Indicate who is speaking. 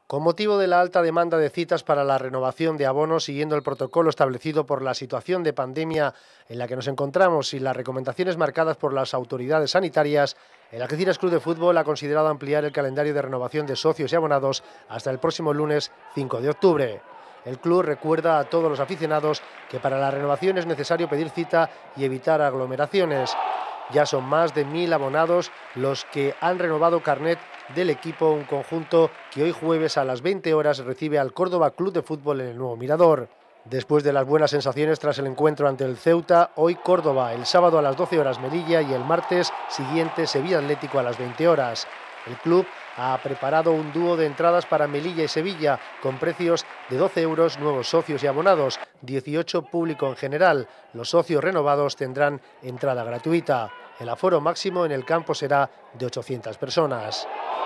Speaker 1: Con motivo de la alta demanda de citas para la renovación de abonos, siguiendo el protocolo establecido por la situación de pandemia en la que nos encontramos y las recomendaciones marcadas por las autoridades sanitarias, el Algeciras Club de Fútbol ha considerado ampliar el calendario de renovación de socios y abonados hasta el próximo lunes 5 de octubre. El club recuerda a todos los aficionados que para la renovación es necesario pedir cita y evitar aglomeraciones. Ya son más de 1.000 abonados los que han renovado carnet del equipo, un conjunto que hoy jueves a las 20 horas recibe al Córdoba Club de Fútbol en el Nuevo Mirador. Después de las buenas sensaciones tras el encuentro ante el Ceuta, hoy Córdoba, el sábado a las 12 horas Melilla y el martes siguiente Sevilla Atlético a las 20 horas. El club ha preparado un dúo de entradas para Melilla y Sevilla con precios de 12 euros nuevos socios y abonados, 18 público en general. Los socios renovados tendrán entrada gratuita. El aforo máximo en el campo será de 800 personas.